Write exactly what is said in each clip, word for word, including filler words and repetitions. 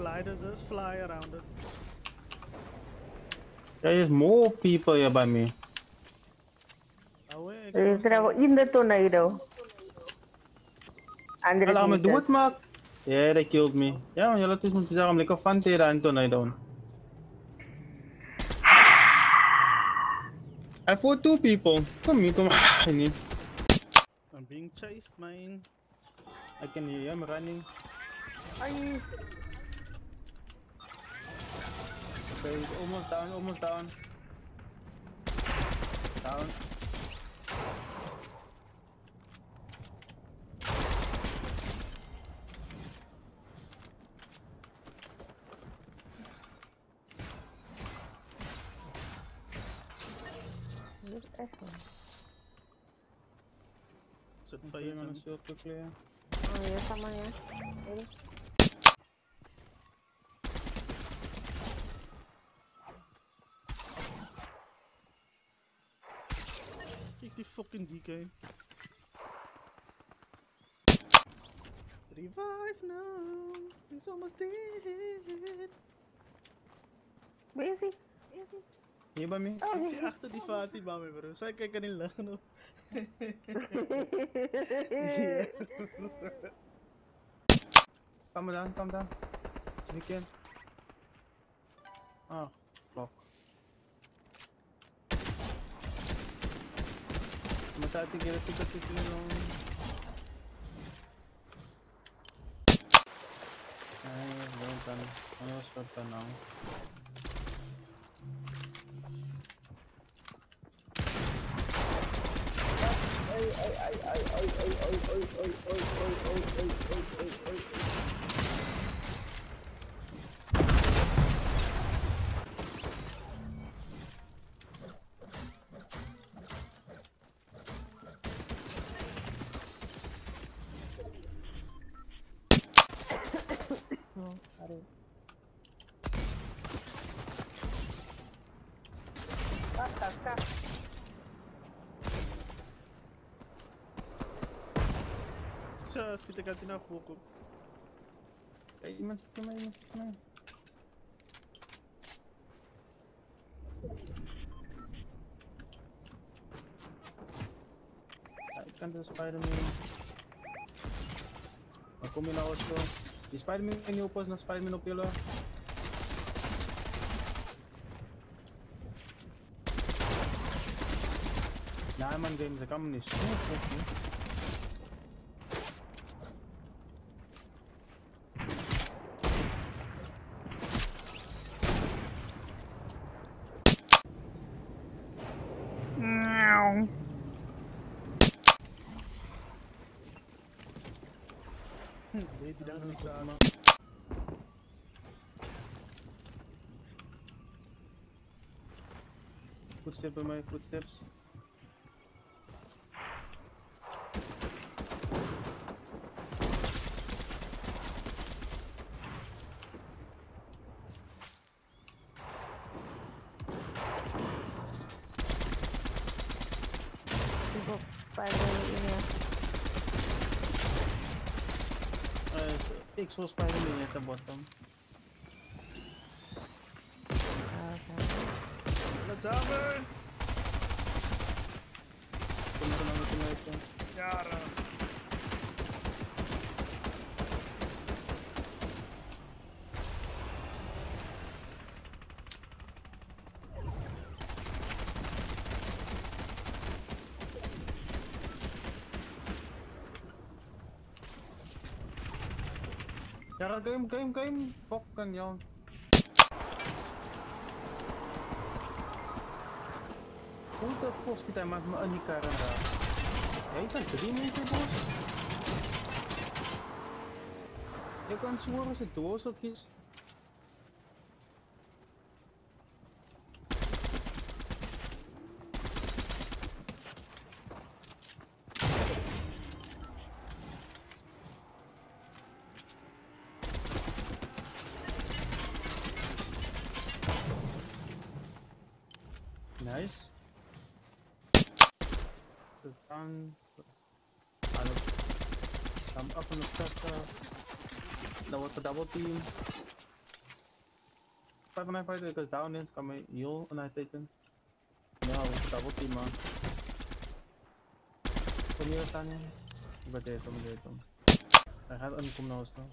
fly to just fly around it. There is more people here by me. Away, They travel in the tornado. one hundred Alam me meters. dood, Mark. Yeah, they killed me. Ja, man, laat ons moet zeggen, om lekker van te aan tornado. I fought two people. Come here, come on. I'm being chased, man. I can hear him running. Ay, Okay, he's almost down, almost down. Down. dit is echt wel. Zit Okay, fights man, in. let's go quickly. Oh, ya sama ya. Ini. Kijk die fucking D K. Revive now. He's almost dead. Waar is hij? Waar is hij? Hier bij me. Oh, Ik zie achter die Fatima, me bro. Zij kijken in lachen op. Yeah. Come down, come down. Sneak in. Oh, fuck. I'm trying to get a ticket to kill him. Ay, don't run. I'm gonna start that now. Ay, ay, ay, ay, ay, ay, ay, ay, ay, ay, ay, ay, ay, ay, ay, ay. Oh, sorry. Kak, kak, kak. Sus, kita ganti na Fuku. Ay, iman sa kamay, iman sa kamay. I can't do Spider-Man. Ako mina also. Die Spider-Man in je oppas na Spider-Man op jullie. Nee man, games, ik kan me niet snoepen. Meow. Weet je dan niet samen? Footsteps bij mij, footsteps. Ibu pada ini ya. Uh, ik zal Spider-Man at the bottom. Let's have Kom er dan met de meter. Jaren. Ja, game, game, game. Fucking jou. Hoe de fuck schiet hij met me in die kar en daar? Hij zijn drie mensen boos. Je kan zworen als het doorzeltjes. Nice. Dus dan... I'm up on the sector. Dat wordt de double team. vijf nine fighter is down is, kan mij heel en hij tekent. Ja, we moeten double team man. Kom hier staan je. Ik ben dit, ik ben dit. Hij gaat aankomen nou snel.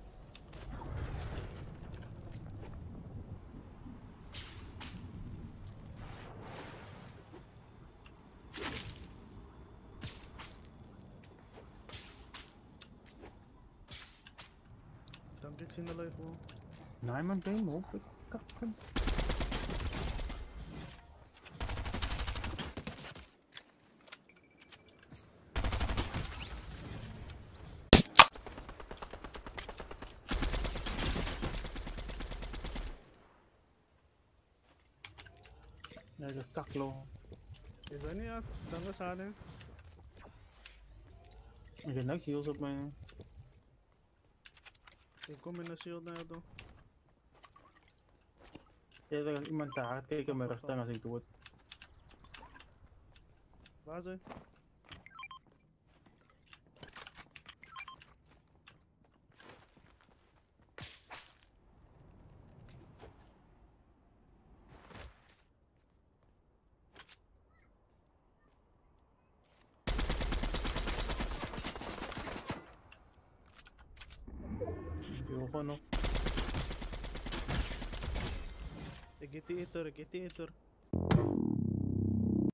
Dank ik in de leeg gewoon. Nee man, ben je op? Ik kappen. Ja, dat is kaklo. Is dat niet uit? Dan was haar hè? Ik heb niks heals op mij. Ik kom in de shield naar jou toe. Ja, er is iemand daar. Kijk in mijn rug dan als ik doe het. Waar ze? Ik wil gewoon nog. Ik get die eater, ik get die eater.